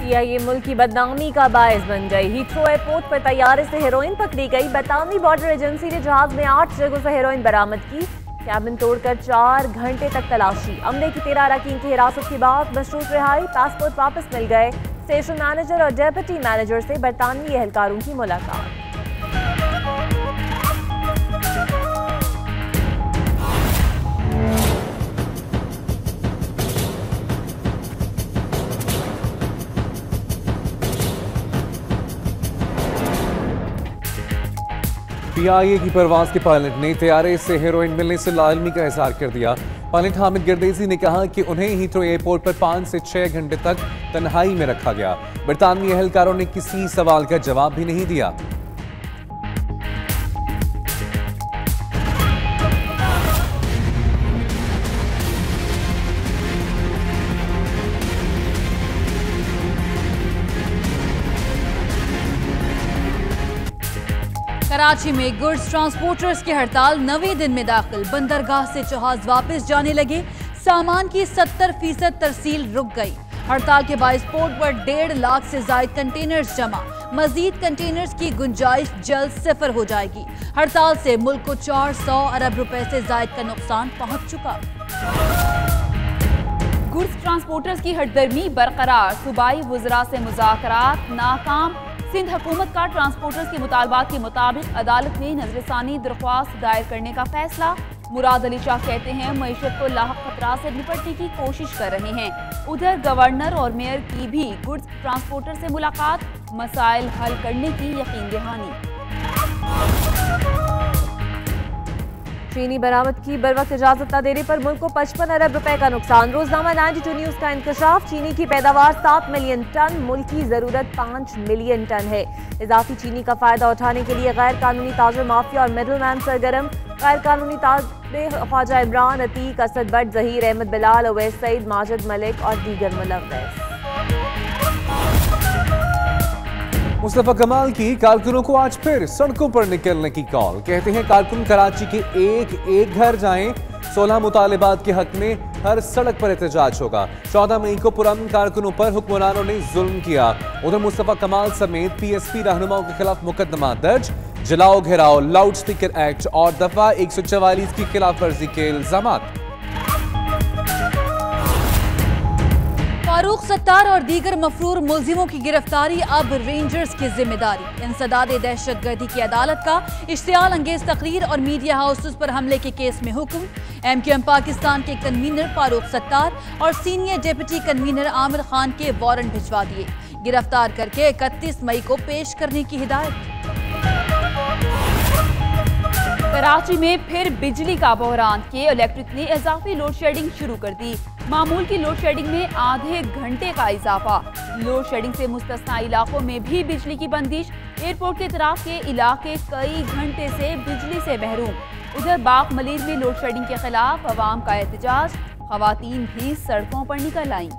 PIA मुल्क की बदनामी का बायस बन गई। हीथ्रो एयरपोर्ट पर तैयारे से हेरोइन पकड़ी गई। बरतानवी बॉर्डर एजेंसी ने जहाज में 8 जगहों से हेरोइन बरामद की। कैबिन तोड़कर 4 घंटे तक तलाशी। अमले की 13 अरकान की हिरासत के बाद मशरूत रिहाई। पासपोर्ट वापस मिल गए। स्टेशन मैनेजर और डेप्यूटी मैनेजर से बरतानवी एहलकारों की मुलाकात। पीआईए की परवाज के पायलट ने तैयारे से हेरोइन मिलने से लाजमी का इजहार कर दिया। पायलट हामिद गिरदेसी ने कहा कि उन्हें हीथ्रो एयरपोर्ट पर 5 से 6 घंटे तक तन्हाई में रखा गया। बरतानवी एहलकारों ने किसी सवाल का जवाब भी नहीं दिया। कराची में गुड्स ट्रांसपोर्टर्स की हड़ताल 9वें दिन में दाखिल। बंदरगाह से जहाज वापस जाने लगे। सामान की 70% तरसील रुक गई। हड़ताल के बाइस पोर्ट पर 1.5 लाख से ज्यादा कंटेनर्स जमा। मजीद कंटेनर्स की गुंजाइश जल्द सिफर हो जाएगी। हड़ताल से मुल्क को 400 अरब रुपए से ज्यादा का नुकसान पहुंच चुका। गुड्स ट्रांसपोर्टर्स की हटदर्मी बरकरार। सूबाई वुज़रा से मुज़ाकरात नाकाम। सिंध हुकूमत का ट्रांसपोर्टर्स के मुतालबात के मुताबिक अदालत में नजरसानी दरख्वास्त दायर करने का फैसला। मुराद अली शाह कहते हैं मईशत को लाहक खतरा से निपटने की कोशिश कर रहे हैं। उधर गवर्नर और मेयर की भी गुड्स ट्रांसपोर्टर से मुलाकात। मसाइल हल करने की यकीन दहानी। चीनी बरामद की बरवक्त इजाजत न देने पर मुल्क को 55 अरब रुपए का नुकसान। रोजनामा 92 न्यूज का इंकशाफ। चीनी की पैदावार 7 मिलियन टन, मुल्क की जरूरत 5 मिलियन टन है। इजाफी चीनी का फायदा उठाने के लिए गैर कानूनी ताजर माफिया और मिडल मैन सरगर्म। गैर कानूनी ताजर ख्वाजा इमरान, अतीक, असद बट, जहीर अहमद, बिलाल, अवैस सईद, माजिद मलिक और दीगर मुलव्वस। मुस्तफा कमाल की कारकुनों को आज फिर सड़कों पर निकलने की कॉल। कहते हैं कारकुन कराची के एक घर जाएं। 16 मुतालिबात के हक में हर सड़क पर एहतजाज होगा। 14 मई को पुरअमन कारकुनों पर हुक्मरानों ने जुल्म किया। उधर मुस्तफा कमाल समेत पीएसपी रहनुमाओं के खिलाफ मुकदमा दर्ज। जलाओ घेराव, लाउड स्पीकर एक्ट और दफा 144 की खिलाफ वर्जी के इल्जामात। फारूक सत्तार और दीगर मफरूर मुल्जिमों की गिरफ्तारी अब रेंजर्स की जिम्मेदारी। इंसदाद दहशतगर्दी की अदालत का इश्तियाल अंगेज तकरीर और मीडिया हाउसेस पर हमले के केस में हुक्म। एमक्यूएम पाकिस्तान के कन्वीनर फारूक सत्तार और senior deputy convener Aamir Khan के वारंट भिजवा दिए। गिरफ्तार करके 31 मई को पेश करने की हिदायत। कराची में फिर बिजली का बहरान के इलेक्ट्रिक ने इजाफी लोड शेडिंग शुरू कर दी। मामूल की लोड शेडिंग में आधे घंटे का इजाफा। लोड शेडिंग से मुस्तस्ना इलाकों में भी बिजली की बंदिश। एयरपोर्ट के तरफ के इलाके कई घंटे से बिजली से महरूम। उधर बाग मलीर में लोड शेडिंग के खिलाफ अवाम का एहतजाज। खवातीन भी सड़कों पर निकल आईं।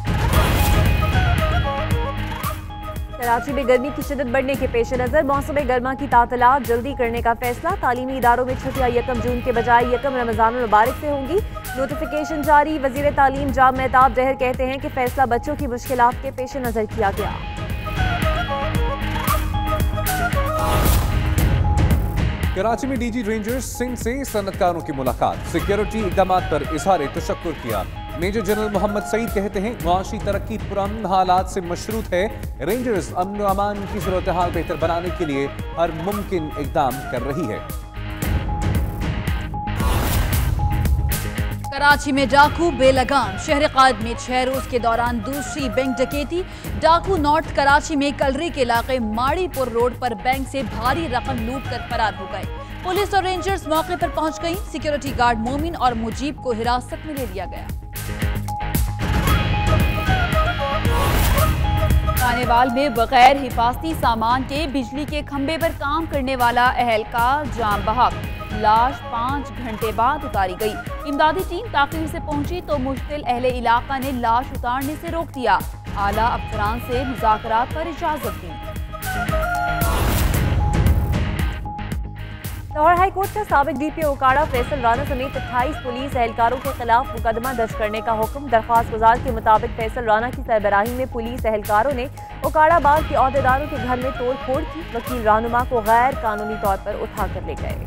कराची में गर्मी की शिद्दत बढ़ने के पेश नजर मौसम गर्मा की तातलात जल्दी करने का फैसला। तालीमी इदारों में छुट्टियां 1 जून के बजाय 1 रमजान मुबारक से होंगी। नोटिफिकेशन जारी। वजीर तालीम जाम मेहताब जहर कहते हैं कि फैसला बच्चों की मुश्किलात के पेश नजर किया गया। कराची में डीजी रेंजर्स सिंह से सनतकारों की मुलाकात। सिक्योरिटी इकदाम पर इजहार तशक्कुर किया। मेजर जनरल मोहम्मद सईद कहते हैं मुआशी तरक्की पुरान हालात से मशरूत है। रेंजर्स अमन अमान की सूरत हाल बेहतर बनाने के लिए हर मुमकिन इकदाम कर रही है। कराची में डाकू बेलगाम। शहर कायद में 6 रोज के दौरान दूसरी बैंक डकैती। डाकू नॉर्थ कराची में कलरी के इलाके माड़ीपुर रोड पर बैंक से भारी रकम लूट कर फरार हो गए। पुलिस और रेंजर्स मौके पर पहुंच गई। सिक्योरिटी गार्ड मोमिन और मुजीब को हिरासत में ले लिया गया। खानेवाल में बगैर हिफाजती सामान के बिजली के खंभे पर काम करने वाला एहलकार जाम बहक। लाश 5 घंटे बाद उतारी गई। इमदादी टीम ताकीर से पहुंची तो मुश्तिल अहले इलाका ने लाश उतारने से रोक दिया। आला अफसरान से मुज़ाकरात पर इजाजत दी। लाहौर हाई कोर्ट का साबिक डीपीओ ओकाड़ा फैसल राणा समेत 28 पुलिस एहलकारों के खिलाफ मुकदमा दर्ज करने का हुक्म। दरख्वास्त गुजार के मुताबिक फैसल राणा की सरबराही में पुलिस एहलकारों ने ओकाड़ा बाग के अहदेदारों के घर में तोड़ फोड़ की। वकील रहनुमा को गैर कानूनी तौर पर उठाकर ले गए।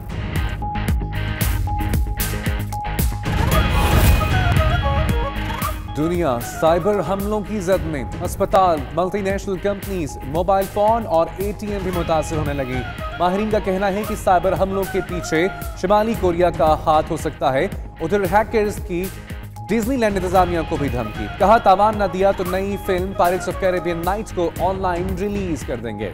दुनिया साइबर हमलों की जद में। अस्पताल, मल्टीनेशनल कंपनीज, मोबाइल फोन और एटीएम भी मुतासर होने लगी। माहिरीन का कहना है कि साइबर हमलों के पीछे शिमाली कोरिया का हाथ हो सकता है। उधर हैकर्स की डिज्नीलैंड इंतजामिया को भी धमकी। कहा तावान न दिया तो नई film pirates of Caribbean knights को ऑनलाइन रिलीज कर देंगे।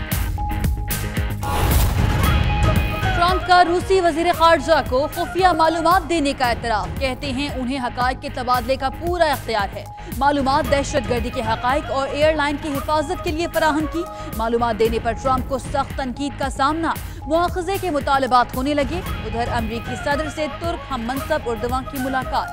ट्रंप का रूसी वजीर खारजा को खुफिया मालूमात देने का एतराफ। कहते हैं उन्हें हकायक के तबादले का पूरा इख्तियार है। मालूमात दहशतगर्दी के हकायक और एयरलाइन की हिफाजत के लिए फराहम की। मालूमात देने पर ट्रंप को सख्त तनकीद का सामना। मुआखजे के मुतालबात होने लगे। उधर अमरीकी सदर से तुर्क हम मनसब उर्दवां की मुलाकात।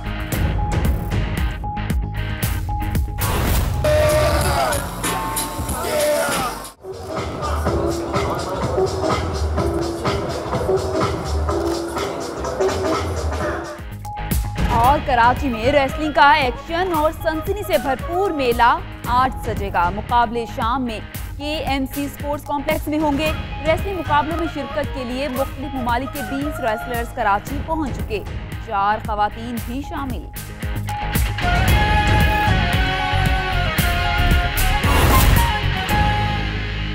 और कराची में रेसलिंग का एक्शन और सनसनी से भरपूर मेला आज सजेगा। मुकाबले शाम में KMC स्पोर्ट्स कॉम्प्लेक्स में होंगे। रेसलिंग मुकाबलों में शिरकत के लिए मुख्तलिफ ममालिक के 20 रेसलर्स कराची पहुंच चुके। 4 खवातीन भी शामिल।